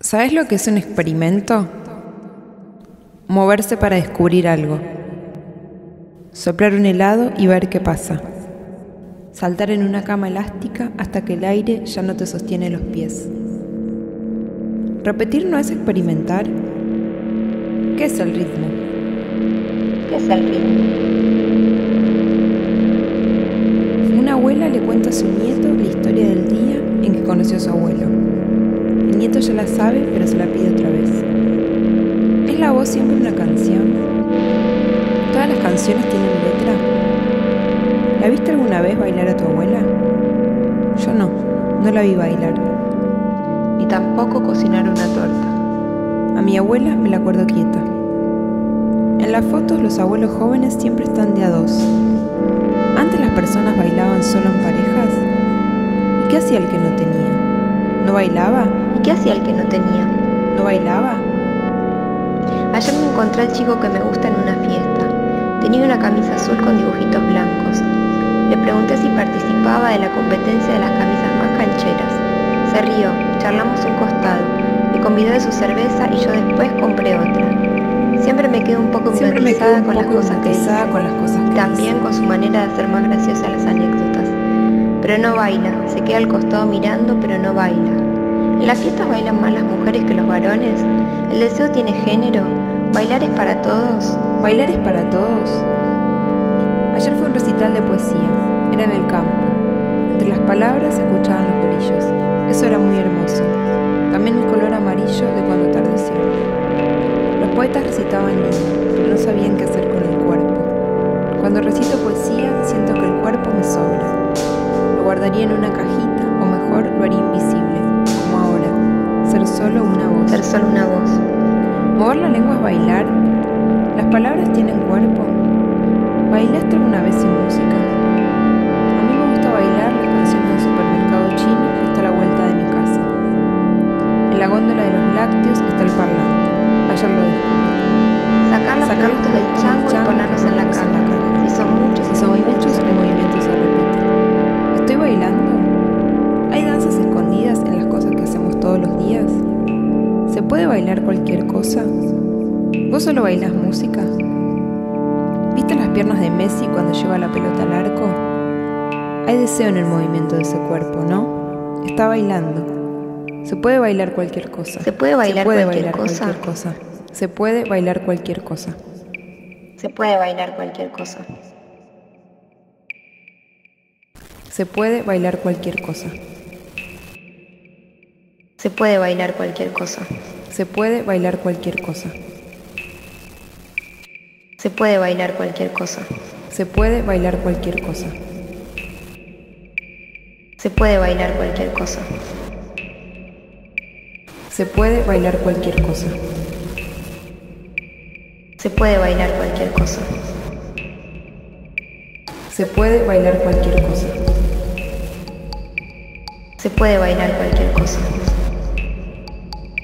¿Sabes lo que es un experimento? Moverse para descubrir algo. Soplar un helado y ver qué pasa. Saltar en una cama elástica hasta que el aire ya no te sostiene los pies. ¿Repetir no es experimentar? ¿Qué es el ritmo? ¿Qué es el ritmo? Una abuela le cuenta a su nieto la historia del día en que conoció a su abuelo. El nieto ya la sabe, pero se la pide otra vez. ¿Es la voz siempre una canción? ¿Todas las canciones tienen letra? ¿La viste alguna vez bailar a tu abuela? Yo no la vi bailar. Ni tampoco cocinar una torta. A mi abuela me la acuerdo quieta. En las fotos los abuelos jóvenes siempre están de a dos. Antes las personas bailaban solo en parejas. ¿Y qué hacía el que no tenía? ¿No bailaba? ¿Y qué hacía el que no tenía? ¿No bailaba? Ayer me encontré al chico que me gusta en una fiesta. Tenía una camisa azul con dibujitos blancos. Le pregunté si participaba de la competencia de las camisas más cancheras. Se rió, charlamos un costado, me convidó de su cerveza y yo después compré otra. Siempre me quedo un poco hipnotizada con las cosas que dice. También con su manera de hacer más graciosas las anécdotas. Pero no baila, se queda al costado mirando, pero no baila. ¿En las fiestas bailan más las mujeres que los varones? ¿El deseo tiene género? ¿Bailar es para todos? ¿Bailar es para todos? Ayer fue un recital de poesía. Era en el campo. Entre las palabras se escuchaban los grillos. Eso era muy hermoso. También el color amarillo de cuando atardeció. Los poetas recitaban lindo, pero no sabían qué hacer con el cuerpo. Cuando recito poesía, siento que el cuerpo me sobra. Lo guardaría en una cajita, o mejor, lo haría invisible, como ahora. Ser solo una voz. Ser solo una voz. ¿Mover la lengua es bailar? ¿Las palabras tienen cuerpo? ¿Bailaste alguna vez sin música? A mí me gusta bailar las canciones del supermercado chino que está a la vuelta de mi casa. En la góndola de los lácteos está el parlante. Ayer lo descubrí. Sacar los productos del chango y ponerlos en la cama. Si son muchos, el movimiento se repite. ¿Estoy bailando? ¿Hay danzas escondidas en las cosas que hacemos todos los días? ¿Se puede bailar cualquier cosa? ¿Vos solo bailás música? ¿Viste las piernas de Messi cuando lleva la pelota al arco? Hay deseo en el movimiento de ese cuerpo, ¿no? Está bailando. Se puede bailar cualquier cosa. ¿Se puede bailar cualquier cosa? Se puede bailar cualquier cosa. Se puede bailar cualquier cosa. Se puede bailar cualquier cosa. Se puede bailar cualquier cosa. Se puede bailar cualquier cosa. Se puede bailar cualquier cosa. Se puede bailar cualquier cosa. Se puede bailar cualquier cosa. Se puede bailar cualquier cosa. Se puede bailar cualquier cosa. Se puede bailar cualquier cosa. Se puede bailar cualquier cosa.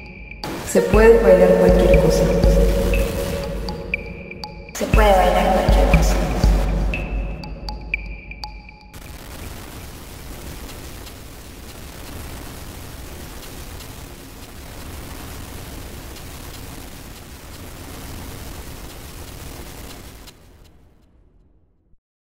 Se puede bailar cualquier cosa. Se puede bailar cualquier cosa.